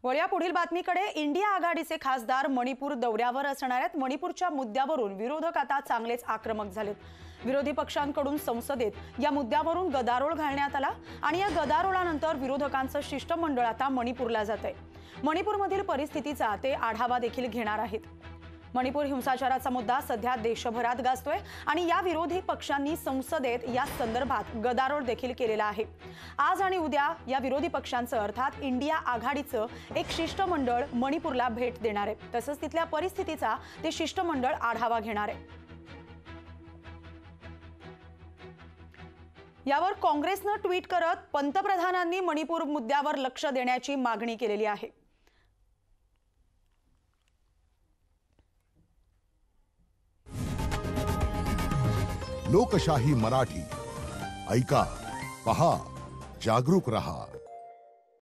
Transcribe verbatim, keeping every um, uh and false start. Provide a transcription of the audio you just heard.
वळ्या पुढील बातमीकडे। इंडिया आघाडीचे खासदार मणिपूर दौऱ्यावर असणार आहेत। मणिपूरच्या मुद्द्यावरून विरोधक आता चांगलेच आक्रमक झालेत। विरोधी पक्षांकडून संसदेत या मुद्द्यावरून गदारोळ घालण्यात आला आणि या गदारोळानंतर विरोधकांचं शिष्टमंडळ आता मणिपूरला जातंय। मणिपूरमधील परिस्थितीचा ते आढावा देखील घेणार आहेत। मणिपूर हिंसाचाराचा मुद्दा सध्या देशभरात गाजतोय आणि या विरोधी पक्षांनी संसदेत या संदर्भात गदारोळ देखील केलेला आहे। आज आणि उद्या या विरोधी पक्षांचं अर्थात इंडिया आघाडीचं एक शिष्टमंडळ मणिपूरला भेट देणार आहे। तसंच तिथल्या परिस्थितीचा ते शिष्टमंडळ आढावा घेणार आहे। यावर काँग्रेसनं ट्विट करत पंतप्रधानांनी मणिपूर मुद्द्यावर लक्ष देण्याची मागणी केलेली आहे। लोकशाही मराठी ऐका, पहा, जागरूक रहा।